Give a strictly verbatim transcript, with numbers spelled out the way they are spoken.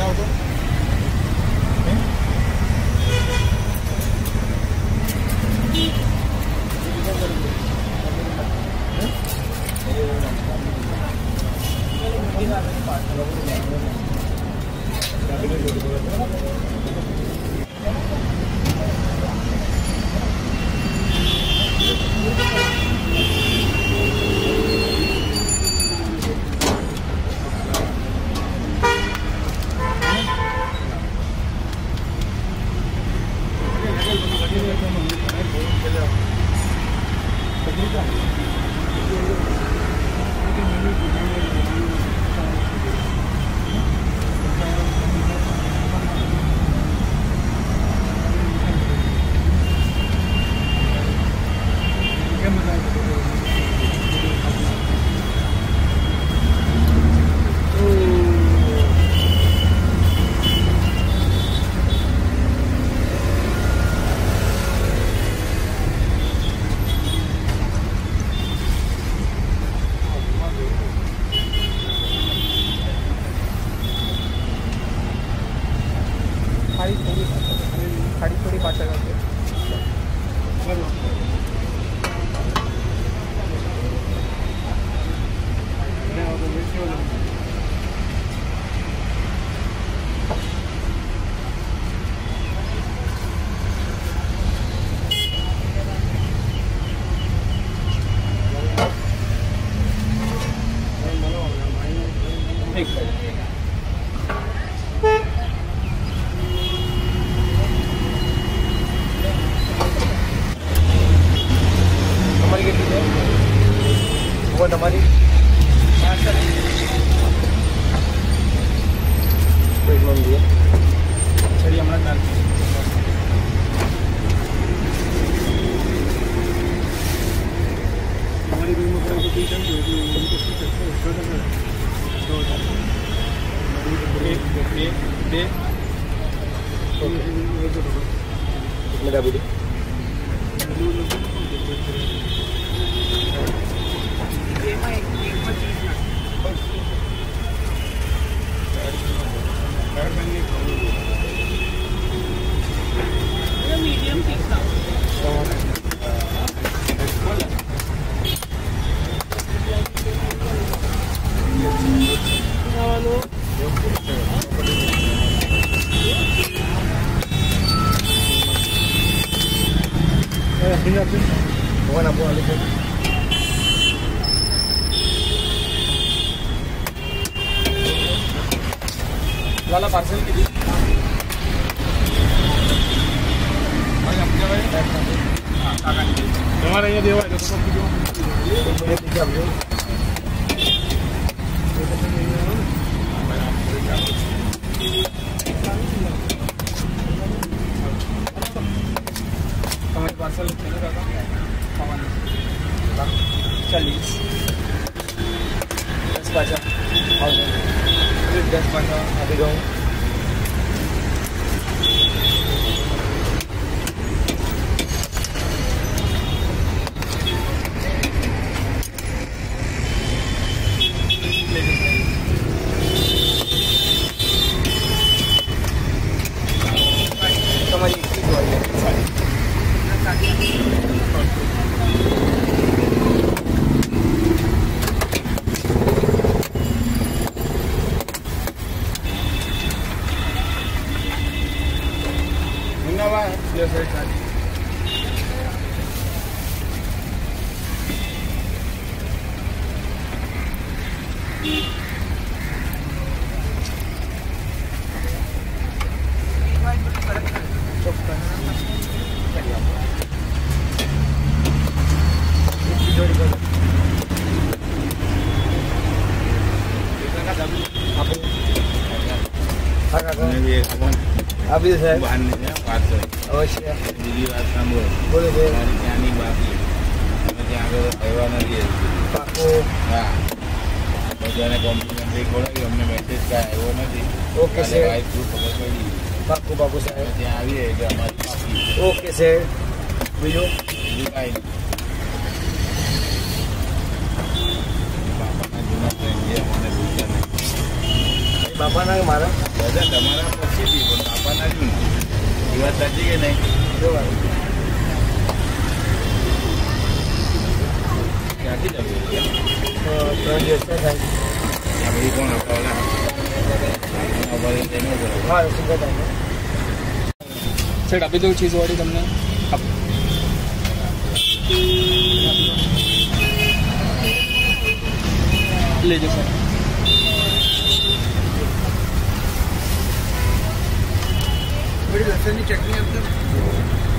वाला पार्सल किती तुम्हारा ये देवा है तो सब कुछ हमारे पार्सल चालीस दस पाँच दस पाँच अभी जाऊँ अभी सर अवश्य બીજી વાત સાંભળો બોલો છે મારી ત્યાંની બાકી અમે ત્યાં આગળ આવ્યા નથી પાકો હા બધાને કોમ્પ્લિમેન્ટરી ખોડાવી અમને મેસેજ કાંઈ આવ્યો નથી ઓકે સર વાઇફ ગ્રુપ ખબર પડી પાકો પાકો સાહેબ ત્યાં આવીએ એટલે અમારી બાકી ઓકે સર બીજું બીજું કાંઈ નહીં બાપાના જૂના ફ્રેન્ડ છે અમને ભૂલતા નહીં બાપાના કે મારા બધા તમારા પછીથી પણ બાપાના જ ને એ વાત સાચી કે નહીં? જોવા ક્યાંથી જવું? ત્રણ દિવસ થાય. આ બધી કોણ અપાવલા અપાવે તેનો બરાબર. હા સુગર થાય. સેટ આપી દઉં ચીઝવાળી તમને. લેજો સર. થોડી લસણની ચટણી આપજો.